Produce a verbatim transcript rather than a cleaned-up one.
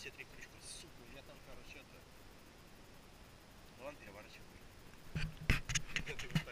все три крючка. Сука, я там, короче, это... Ладно, переворачиваю.